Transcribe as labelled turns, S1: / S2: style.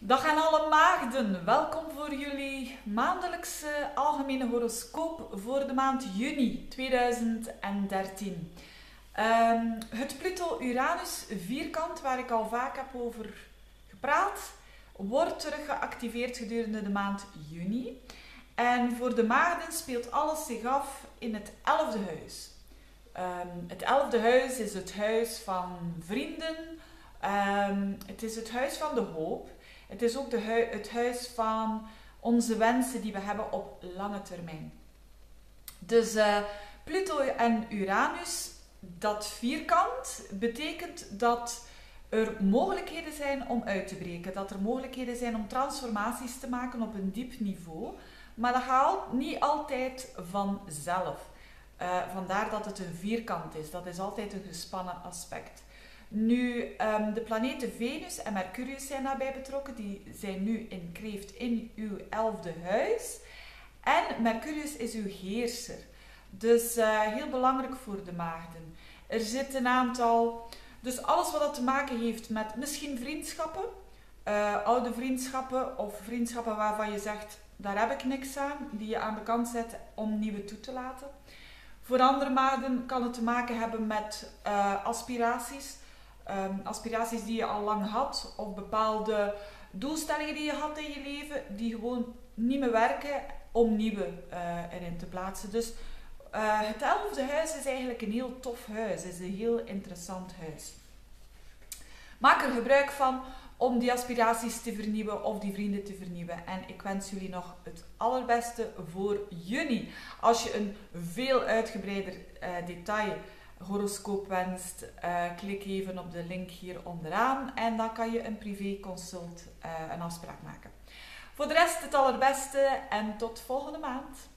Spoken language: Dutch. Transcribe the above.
S1: Dag aan alle maagden, welkom voor jullie maandelijkse algemene horoscoop voor de maand juni 2013. Het Pluto-Uranus vierkant, waar ik al vaak heb over gepraat, wordt terug geactiveerd gedurende de maand juni. En voor de maagden speelt alles zich af in het 11e huis. Het 11e huis is het huis van vrienden, het is het huis van de hoop. Het is ook het huis van onze wensen die we hebben op lange termijn. Dus Pluto en Uranus, dat vierkant, betekent dat er mogelijkheden zijn om uit te breken. Dat er mogelijkheden zijn om transformaties te maken op een diep niveau. Maar dat gaat niet altijd vanzelf. Vandaar dat het een vierkant is. Dat is altijd een gespannen aspect. Nu, de planeten Venus en Mercurius zijn daarbij betrokken. Die zijn nu in Kreeft in uw 11e huis. En Mercurius is uw heerser. Dus heel belangrijk voor de maagden. Er zit een aantal... Dus alles wat dat te maken heeft met misschien vriendschappen. Oude vriendschappen of vriendschappen waarvan je zegt, daar heb ik niks aan. Die je aan de kant zet om nieuwe toe te laten. Voor andere maagden kan het te maken hebben met aspiraties. Aspiraties die je al lang had, of bepaalde doelstellingen die je had in je leven, die gewoon niet meer werken om nieuwe erin te plaatsen. Dus het 11e huis is eigenlijk een heel tof huis, is een heel interessant huis. Maak er gebruik van om die aspiraties te vernieuwen of die vrienden te vernieuwen. En ik wens jullie nog het allerbeste voor juni. Als je een veel uitgebreider detail horoscoop wenst, klik even op de link hier onderaan en dan kan je een privé consult, een afspraak maken. Voor de rest het allerbeste en tot volgende maand.